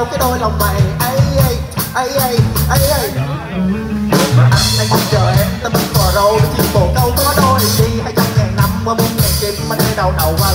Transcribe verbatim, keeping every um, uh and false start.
cái đôi lòng mày ấy ấy ấy ấy ấy ấy. Anh đang mong chờ em ta mình vào rồi chỉ một câu có đôi đi hai trăm ngàn năm qua muôn ngàn kim mà nơi đầu đầu